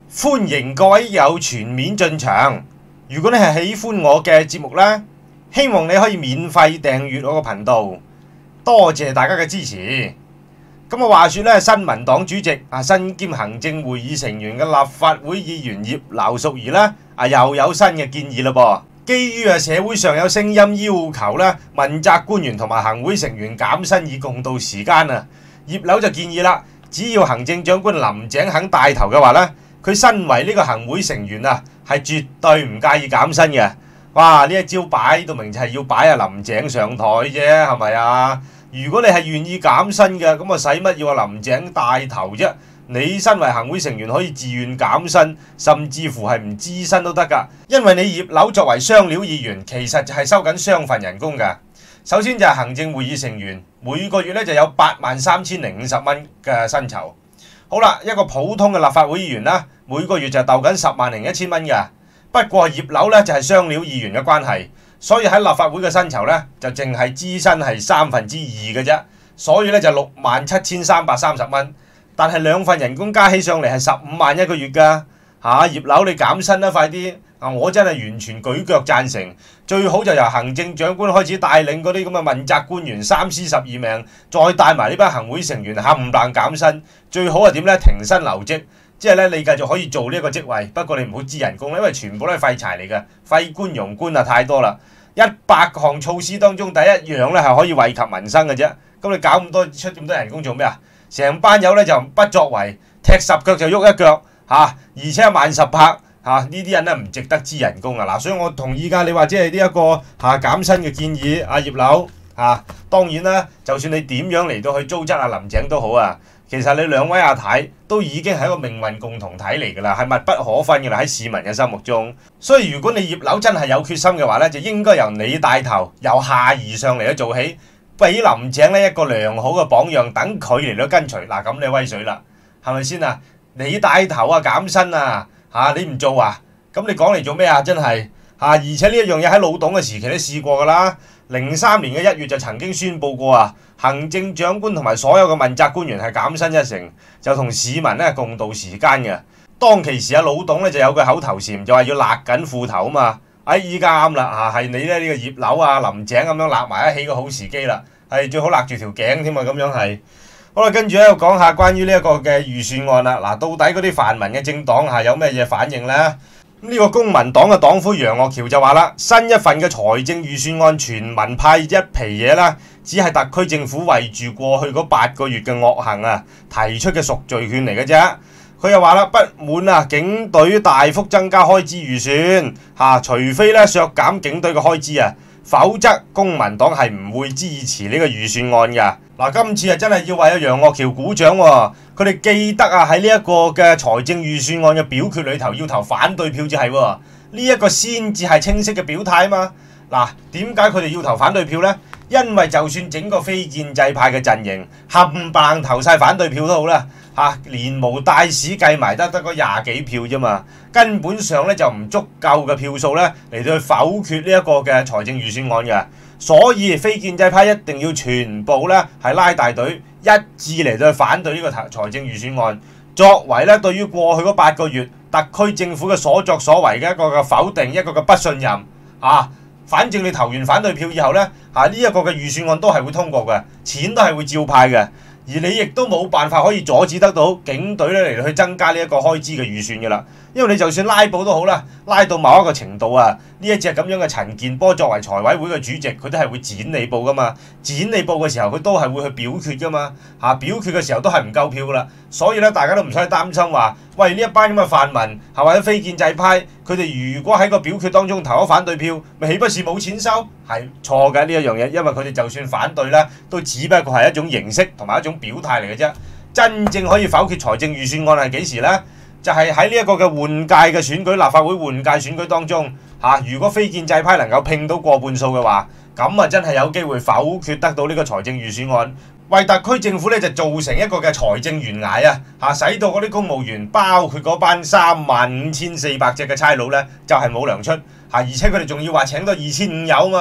歡迎各位有全面進場。如果你係喜歡我嘅節目呢，希望你可以免費訂閱我個頻道，多謝大家嘅支持。咁啊，話說咧，新民黨主席身兼行政會議成員嘅立法會議員葉劉淑儀呢，又有新嘅建議啦噃。基於社會上有聲音要求咧，問責官員同埋行會成員減薪以共度時艱啊，葉劉就建議啦，只要行政長官林鄭肯帶頭嘅話呢，佢身為呢個行會成員係絕對唔介意減薪嘅。哇！呢一招擺到明就係要擺林鄭上台啫，係咪啊？如果你係願意減薪嘅，咁使乜要林鄭帶頭啫？你身為行會成員可以自願減薪，甚至乎係唔諮詢都得㗎。因為你葉劉作為雙料議員，其實就係收緊雙份人工㗎。首先就係行政會議成員，每個月咧就有83050蚊嘅薪酬。好啦，一個普通嘅立法會議員啦，每個月就鬥緊101000蚊㗎。不過葉劉咧就係雙料議員嘅關係，所以喺立法會嘅薪酬咧就淨係諮詢係2/3嘅啫，所以咧就67330蚊。但係兩份人工加起上嚟係15萬一個月㗎。葉劉你減薪啦，快啲！我真係完全舉腳贊成，最好就由行政長官開始帶領嗰啲咁嘅問責官員三思十二命，再帶埋呢班行會成員冚唪唥減薪，最好係點呢？停薪留職，即係咧你繼續可以做呢一個職位，不過你唔好知人工，因為全部都係廢柴嚟嘅，廢官庸官太多啦。100項措施當中第一樣咧係可以惠及民生嘅啫，咁你搞咁多出咁多人工做咩啊？成班友咧就不作為，踢10腳就喐一腳而且11000拍。呢啲人咧唔值得支人工啊！所以我同意㗎。你話即係呢一個減薪嘅建議，葉劉當然啦，就算你點樣嚟到去糟質林鄭都好啊，其實你兩位阿太都已經係一個命運共同體嚟㗎啦，係密不可分㗎啦喺市民嘅心目中。所以如果你葉劉真係有決心嘅話咧，就應該由你帶頭，由下而上嚟做起，俾林鄭呢一個良好嘅榜樣，等佢嚟到跟隨。咁你威水啦，係咪先啊？你帶頭減薪你唔做咁你講嚟做咩真係而且呢一樣嘢喺老董嘅時期都試過㗎啦。03年嘅1月就曾經宣佈過行政長官同埋所有嘅問責官員係減薪1成，就同市民共度時艱嘅。當其時老董就有句口頭禪，就話要勒緊褲頭嘛。依家啱啦係你呢個葉劉林鄭咁樣勒埋一起個好時機啦，係最好勒住條頸添咁樣係。好啦，跟住咧講下關於呢一個嘅預算案啦。到底嗰啲泛民嘅政黨有咩嘢反應呢？呢個公民黨嘅黨魁楊岳橋就話啦，新一份嘅財政預算案全民派一皮嘢啦，只係特區政府為住過去嗰8個月嘅惡行提出嘅贖罪券嚟嘅啫。佢又話啦，不滿警隊大幅增加開支預算除非咧削減警隊嘅開支否則公民黨係唔會支持呢個預算案㗎。今次真係要為楊岳橋鼓掌喎！佢哋記得喺呢一個嘅財政預算案嘅表決裏頭要投反對票就係喎，呢一個先至係清晰嘅表態嘛。點解佢哋要投反對票呢？因為就算整個非建制派嘅陣營冚唪唥投晒反對票都好啦，連毛帶屎計埋得嗰20幾票啫嘛，根本上咧就唔足夠嘅票數咧嚟到去否決呢一個嘅財政預算案嘅。所以非建制派一定要全部咧係拉大隊一致嚟到去反對呢個財政預算案，作為咧對於過去嗰8個月特區政府嘅所作所為嘅一個嘅否定，一個嘅不信任反正你投完反對票以後咧呢一個嘅預算案都係會通過嘅，錢都係會照派嘅。而你亦都冇辦法可以阻止得到警隊咧嚟去增加呢一個開支嘅預算嘅啦，因為你就算拉布都好啦，拉到某一個程度呢一隻咁樣嘅陳健波作為財委會嘅主席，佢都係會剪你布噶嘛，剪你布嘅時候佢都係會去表決噶嘛，表決嘅時候都係唔夠票噶啦，所以咧大家都唔使擔心話，喂呢一班咁嘅泛民或者非建制派，佢哋如果喺個表決當中投咗反對票，咪豈不是冇錢收？係錯嘅呢一樣嘢，因為佢哋就算反對咧，都只不過係一種形式同埋一種表態嚟嘅啫。真正可以否決財政預算案係幾時呢？就係喺呢一個嘅換屆嘅選舉，立法會換屆選舉當中如果非建制派能夠拼到過半數嘅話，咁真係有機會否決得到呢個財政預算案，為特區政府咧就造成一個嘅財政懸崖使到嗰啲公務員，包括嗰班35400隻嘅差佬咧，就係冇糧出而且佢哋仲要話請多2500友嘛，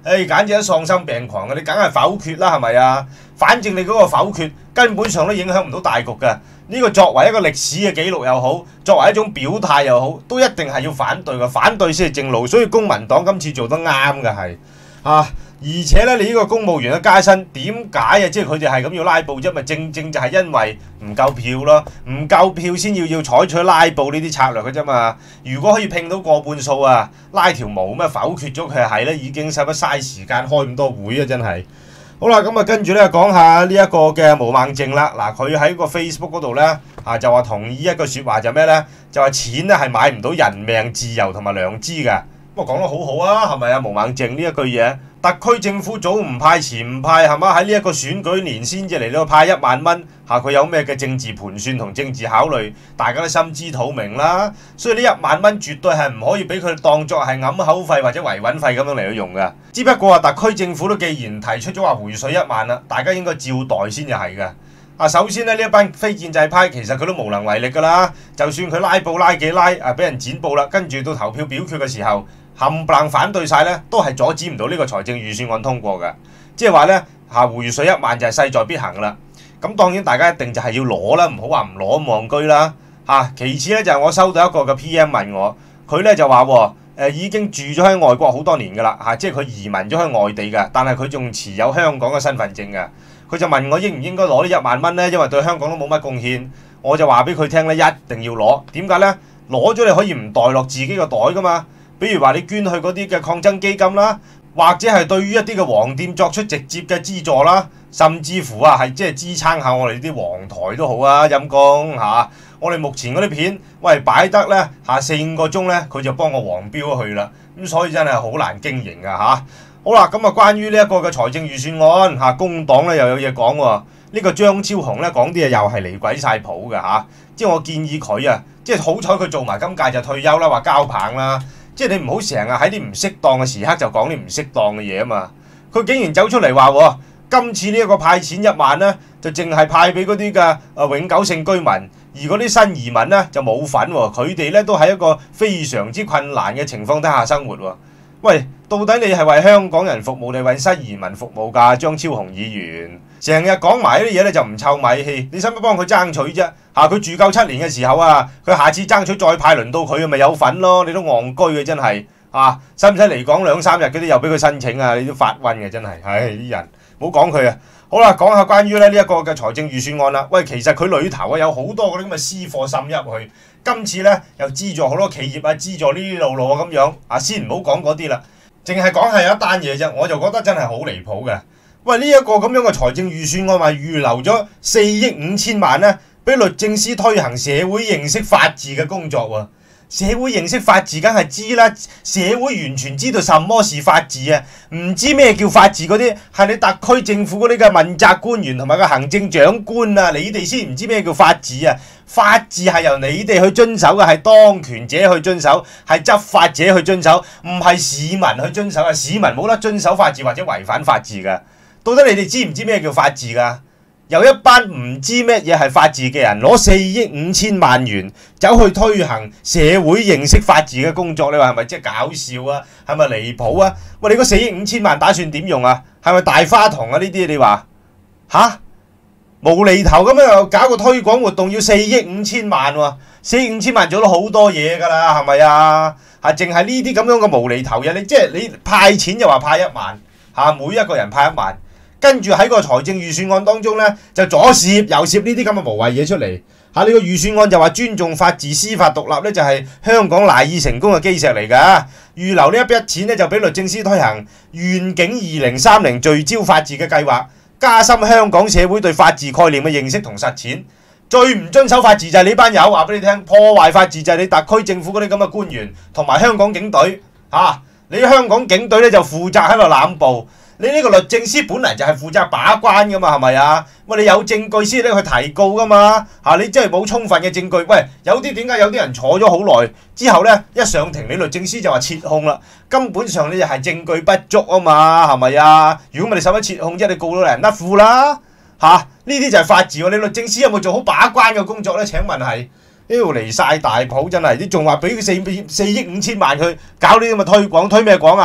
簡直係喪心病狂嘅，你梗係否決啦，係咪啊？反正你嗰個否決根本上都影響唔到大局嘅。呢個作為一個歷史嘅記錄又好，作為一種表態又好，都一定係要反對嘅，反對先係正路。所以公民黨今次做得啱嘅係而且咧，你呢個公務員嘅加薪點解啊？即係佢哋係咁要拉布啫，咪正就係因為唔夠票咯，唔夠票先要採取拉布呢啲策略嘅啫嘛。如果可以拼到過半數啊，拉條毛咩否決咗佢係咧，已經使乜嘥時間開咁多會啊！真係。好啦，咁跟住咧講下呢一個嘅毛孟靜啦。嗱，佢喺個 Facebook 嗰度咧就話同意一句説話就咩咧？就話錢咧係買唔到人命、自由同埋良知嘅。咁啊講得好好啊，係咪啊？毛孟靜呢一句嘢，特區政府早唔派前唔派係嘛？喺呢一個選舉年先至嚟到派1萬蚊佢有咩嘅政治盤算同政治考慮，大家都心知肚明啦。所以呢1萬蚊絕對係唔可以俾佢當作係揞口費或者維穩費咁樣嚟到用嘅。只不過特區政府都既然提出咗話回水1萬啦，大家應該照代先至係嘅。首先呢一班非建制派其實佢都無能為力㗎啦。就算佢拉布拉幾拉俾人剪布啦，跟住到投票表決嘅時候，冚唪唥反對晒咧，都係阻止唔到呢個財政預算案通過嘅。即係話咧回水1萬就係勢在必行啦。咁當然大家一定就係要攞啦，唔好話唔攞咁戇居啦。其次咧就係我收到一個嘅 PM 問我，佢咧就話已經住咗喺外國好多年㗎啦，即係佢移民咗去外地㗎，但係佢仲持有香港嘅身份證㗎。佢就問我應唔應該攞呢1萬蚊咧，因為對香港都冇乜貢獻。我就話俾佢聽咧，一定要攞。點解咧？攞咗你可以唔袋落自己個袋㗎嘛。比如話你捐去嗰啲嘅抗爭基金啦，或者係對於一啲嘅黃店作出直接嘅資助啦，甚至乎係即係支撐下我哋啲黃台都好啊，陰公我哋目前嗰啲片，喂擺得咧4-5個鐘咧，佢就幫我黃標去啦。咁所以真係好難經營㗎。好啦，咁關於呢一個嘅財政預算案工黨咧又有嘢講喎。呢個張超雄咧講啲嘢又係離鬼晒譜㗎。即係我建議佢即係好彩佢做埋今屆就退休啦，話交棒啦。即係你唔好成日喺啲唔適當嘅時刻就講啲唔適當嘅嘢啊嘛！佢竟然走出嚟話今次呢一個派錢1萬呢，就淨係派俾嗰啲嘅永久性居民，而嗰啲新移民呢，就冇份喎。佢哋呢都喺一個非常之困難嘅情況底下生活喎。喂，到底你係為香港人服務定為新移民服務㗎？張超雄議員成日講埋呢啲嘢咧就唔臭米氣，你使乜幫佢爭取啫？佢住夠7年嘅時候佢下次爭取再派輪到佢咪有份咯？你都戇居嘅真係使唔使嚟講2-3日嗰啲又俾佢申請你都發瘟嘅真係，啲人唔好講佢好啦，講下關於呢一個嘅財政預算案啦。喂，其實佢裏頭有好多嗰啲咁嘅私貨滲入去。今次咧又資助好多企業資助呢啲路咁樣先唔好講嗰啲啦，淨係講係有一單嘢啫，我就覺得真係好離譜嘅。喂，呢一個咁樣嘅財政預算案話預留咗4億5千萬咧，俾律政司推行社會認識法治嘅工作喎。社會認識法治梗係知啦，社會完全知道什麼是法治唔知咩叫法治嗰啲係你特區政府嗰啲嘅問責官員同埋個行政長官你哋先唔知咩叫法治法治係由你哋去遵守嘅，係當權者去遵守，係執法者去遵守，唔係市民去遵守市民冇得遵守法治或者違反法治㗎。到底你哋知唔知咩叫法治㗎？有一班唔知咩嘢係法治嘅人攞4億5千萬元走去推行社會認識法治嘅工作，你話係咪即係搞笑係咪離譜喂，你嗰4億5千萬打算點用係咪大花筒呢啲？你話無厘頭咁樣又搞個推廣活動要4億5千萬4億5千萬做咗好多嘢㗎啦，係咪淨係呢啲咁樣嘅無厘頭嘢，你即係你派錢就話派1萬每一個人派1萬。跟住喺個財政預算案當中呢，就左攝右攝呢啲咁嘅無謂嘢出嚟。呢個預算案就話尊重法治、司法獨立呢，就係香港賴以成功嘅基石嚟㗎。預留呢一筆錢呢，就俾律政司推行願景2030聚焦法治嘅計劃，加深香港社會對法治概念嘅認識同實踐。最唔遵守法治就係你班友，話俾你聽，破壞法治就係你特區政府嗰啲咁嘅官員同埋香港警隊你香港警隊呢，就負責喺度濫捕。你呢個律政司本嚟就係負責把關噶嘛，係咪喂，你有證據先去提告噶嘛你真係冇充分嘅證據。喂，有啲點解有啲人坐咗好耐之後呢，一上庭你律政司就話撤控啦，根本上你就係證據不足嘛，係咪如果唔係你使乜撤控啫？你告到人甩褲啦呢啲就係法治你律政司有冇做好把關嘅工作呢？請問係呢度離晒大譜真係，你仲話俾4億5千萬去搞呢啲咁嘅推廣，推咩廣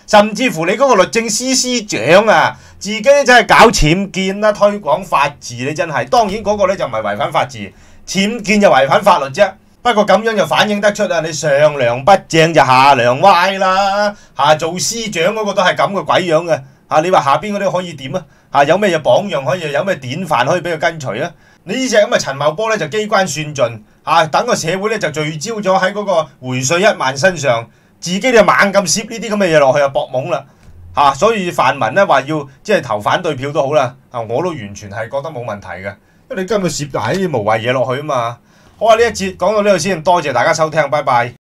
甚至乎你嗰個律政司司長啊，自己真係搞僭建啦，推廣法治你真係。當然嗰個咧就唔係違反法治，僭建就違反法律啫。不過咁樣就反映得出啊，你上梁不正就下梁歪啦。做司長嗰個都係咁嘅鬼樣嘅。你話下邊嗰啲可以點啊？有咩嘢榜樣可以，有咩典範可以俾佢跟隨啊？你呢隻咁嘅陳茂波咧就機關算盡，等個社會咧就聚焦咗喺嗰個回稅1萬身上。自己就猛咁攝呢啲咁嘅嘢落去搏懵啦，所以泛民咧話要即係投反對票都好啦，我都完全係覺得冇問題嘅，因為你根本攝埋啲無謂嘢落去啊嘛。好啊，呢一節講到呢度先，多謝大家收聽，拜拜。